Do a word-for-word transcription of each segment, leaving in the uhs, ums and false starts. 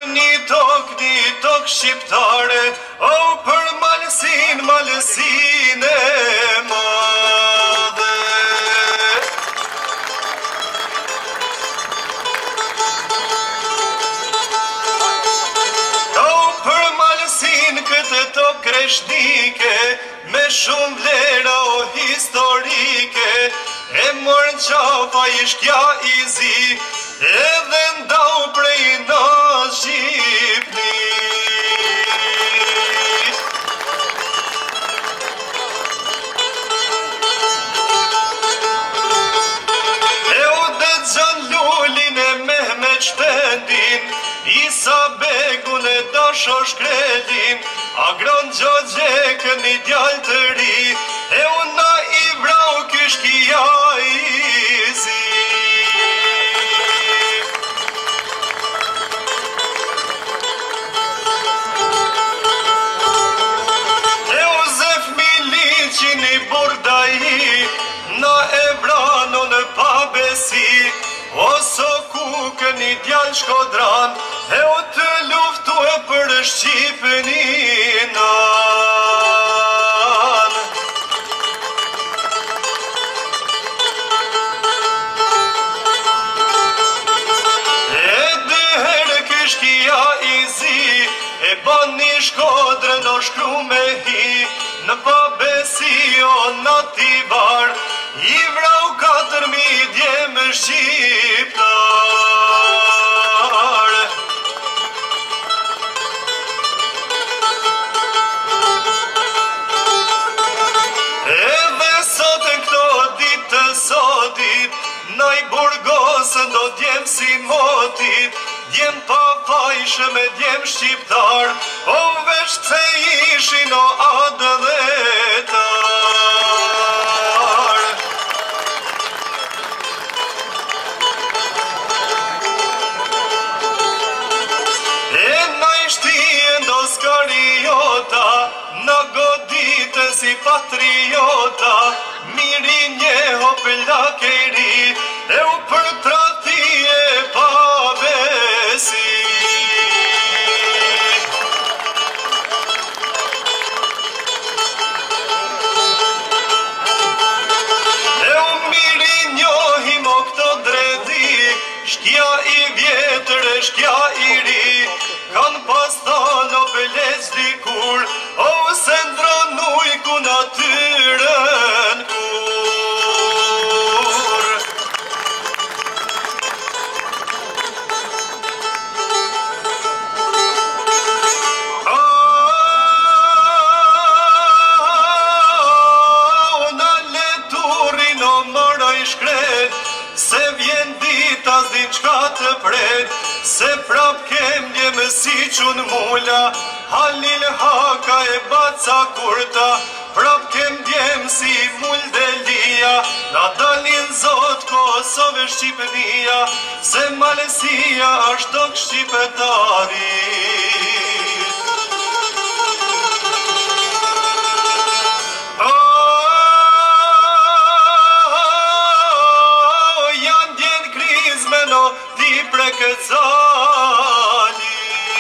Një tok, një tok shqiptare, o për malësin, malësin e madhe. O për malësin këtë tok kreshtike, me shumë vlera o historike, e morën qafa ishkja i zi, edhe ndau prej në Shqipnit. E u dhe Xhan Lulin e Mehmet Shtendin, Isa Begun e Dasho Shkrelin, Agron Gjogjekën i djallë të ri, e u na i vrau kishkia i zi. Qini Burdaji, na e vrano në pabesi, oso kukën i djallë Shkodran, e o të luftu e për Shqipëninan. E dëherë kishkia i zi, e ban një Shkodrën o shkru me hi, në pabesi o nativar, i vrau katër mi djemë shqiptar. Edhe sot e këto ditë të sotit, na i burgosën do djemë si motit, djemë pa fajshë me djemë shqiptar, o vesh pse ishin o adë dhe tar. E na ishtien do skariota, na goditën si patriota, miri njeho pëllak e ri, e u për trati e pabesi. Shkja i vjetër e shkja i ri, kanë pas thonë o pëlec dikur, o se ndronuj ku natyrën kur. O në leturin o mërë i shkret, se vjen dita s'din qka të pret, se prap kem djemë si qunë mulla, Halil Haka e Baca Kurta, prap kem djemë si mull Delia, na dalin zot Kosovë Shqipënia, se Malesia ashtë tok shqipetarit. Ti prekëcani.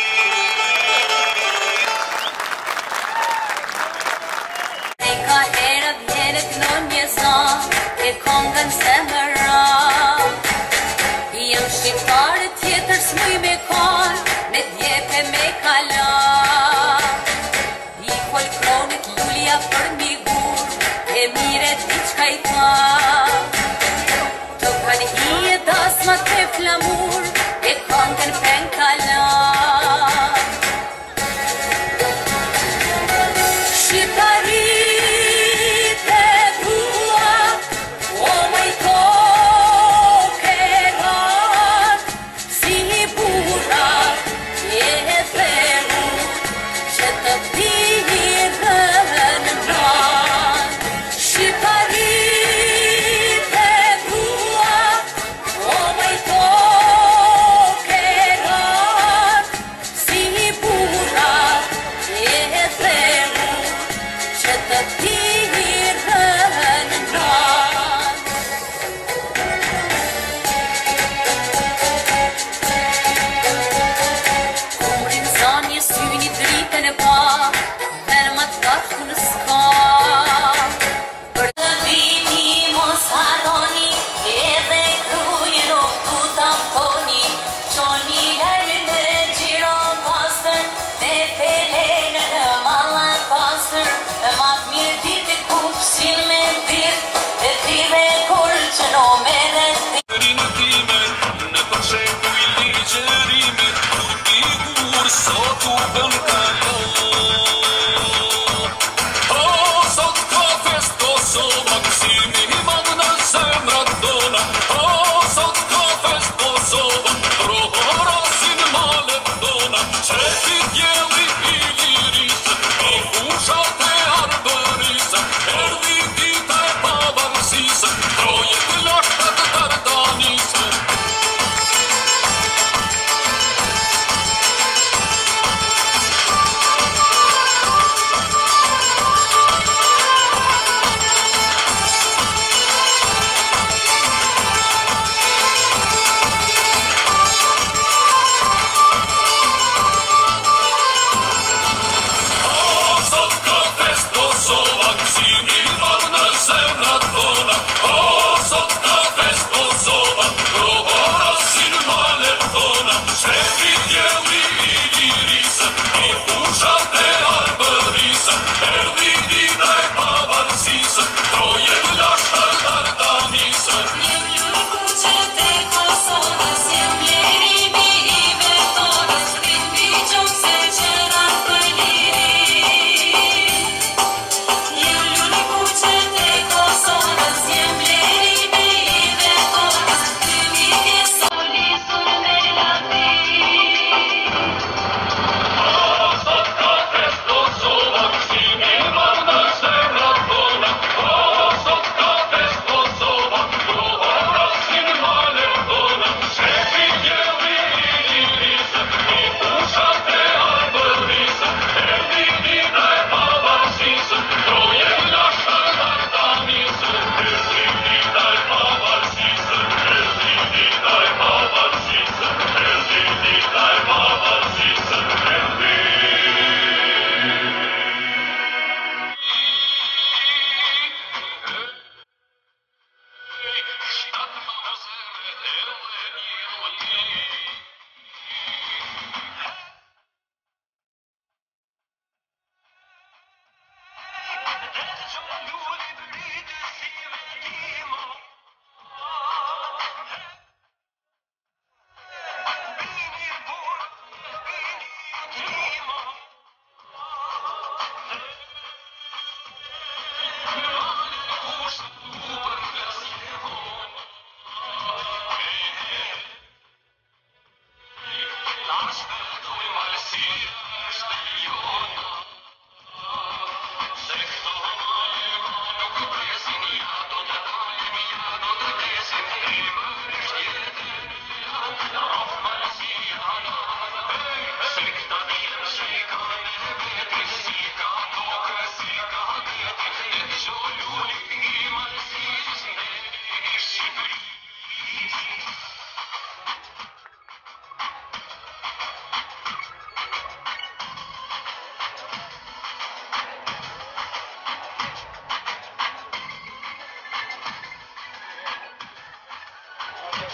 E ka herë vjenët në njësan, e kongën se më ra. Jam shqiptare tjetër s'muj me kon, me djepe me kala. I folkronit lulja për mi gur, e mire t'i qka i tha. Kanë i e dasmat të flamur, e kongën pen kala. Shqiptarit e bua, o majto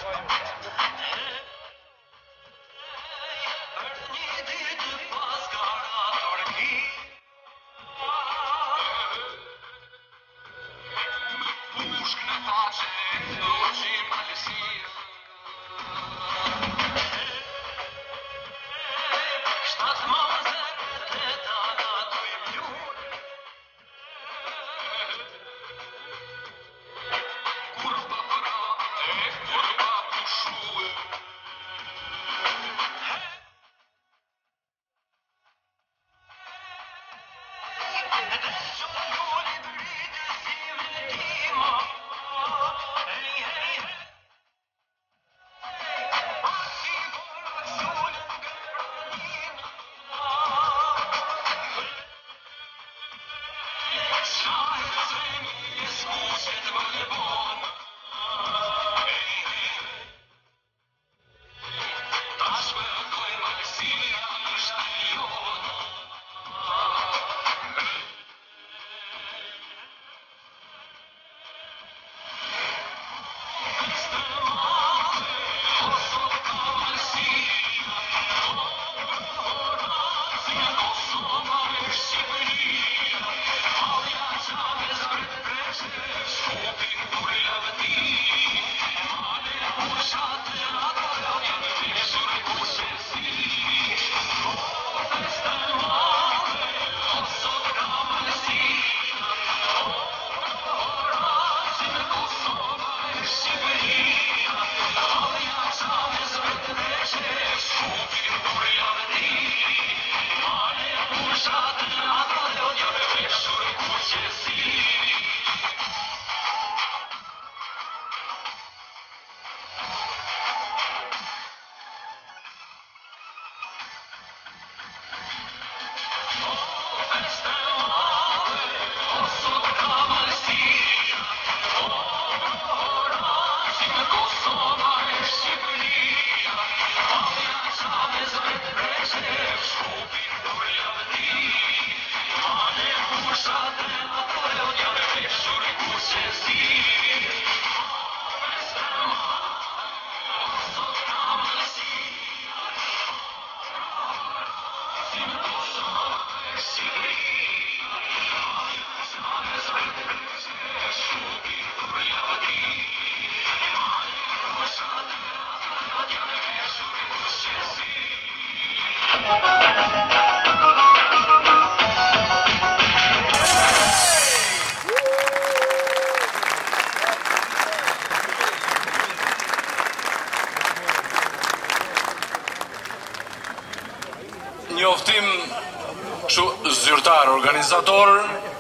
Njoftim kështu zyrtar, organizator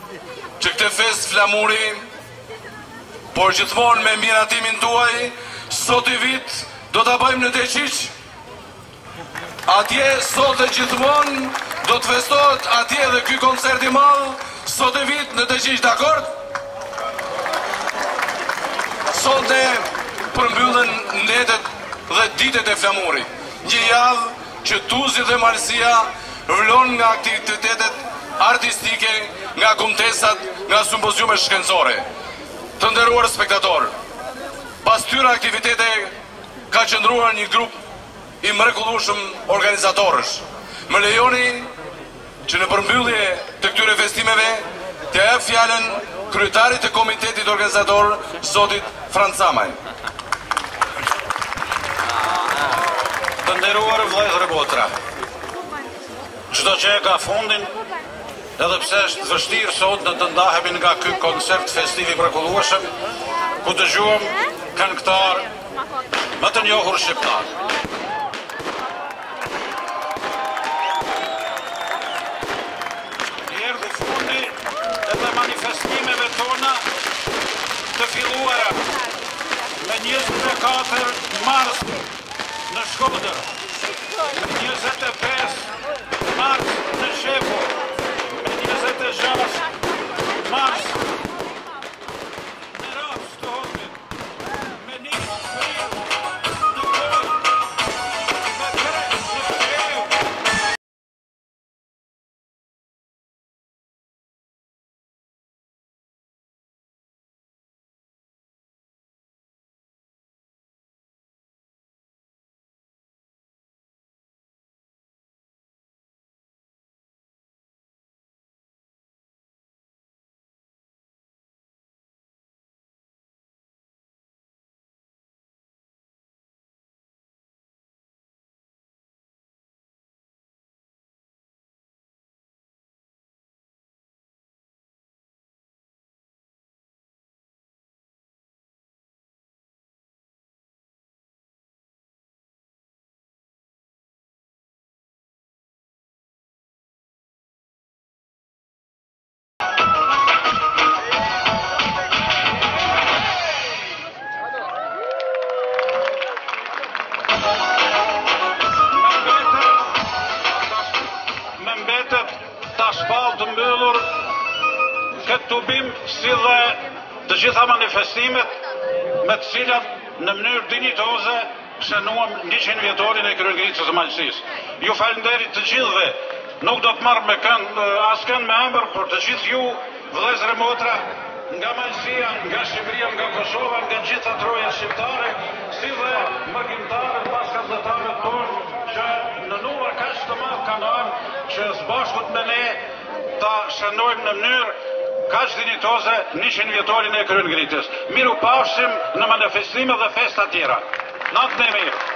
që këtë fest flamuri, por gjithmonë me miratimin tuaj, sot i vit do të bëjmë në Deqiq. Atje sot dhe gjithmonë do të festohet atje dhe ky koncert i madh sot i vit në Deqiq, dakord? Sot dhe përmbyllen netet dhe ditet e flamurit. Një javë që Tuzi dhe Malësia vlon nga aktivitetet artistike, nga kumtesat, nga simpoziume shkencore. Të nderuar spektator, pas tyre aktivitete ka qëndruar një grup i mrekullueshëm organizatorësh. Më lejoni që në përmbyllje të këtyre festimeve të jap fjalën kryetarit të komitetit organizator, zotit Franc Samaj. Të nderuar vëllezër e motra, çdo që e ka fundin, edhe pse është vështirë sot në të ndahemi nga ky koncert festiv i mrekullueshëm, ku dëgjuam këngëtar më të njohur shqiptar. Erdhi fundi edhe manifestimeve tona të filluara me njëzet e katër mars në Shkodër, me njëzet e pesë mars në Shepur, me njëzet e gjashtë mars këtu bim si dhe të gjitha manifestimet me të cilat në mënyrë dinjitoze shënuam njëqind vjetorin e kryengritës së Malësisë. Ju falenderit të gjithëve, nuk do të marrë me kënd askënd me ëmbël, por të gjithë ju, vëllezër e motra, nga Malësia, nga Shqipëria, nga Kosova, nga gjitha troja shqiptare, si dhe mërgjimtarët, paskazëtarët tonë, që në numër kaq të madh kanë ardhur që së bashku me ne ta shënojmë në mënyrë kaq dinjitoze njëqind vjetorin e kryengritës. Miru pafshim në manifestime dhe festa tjera. Natë e mirë.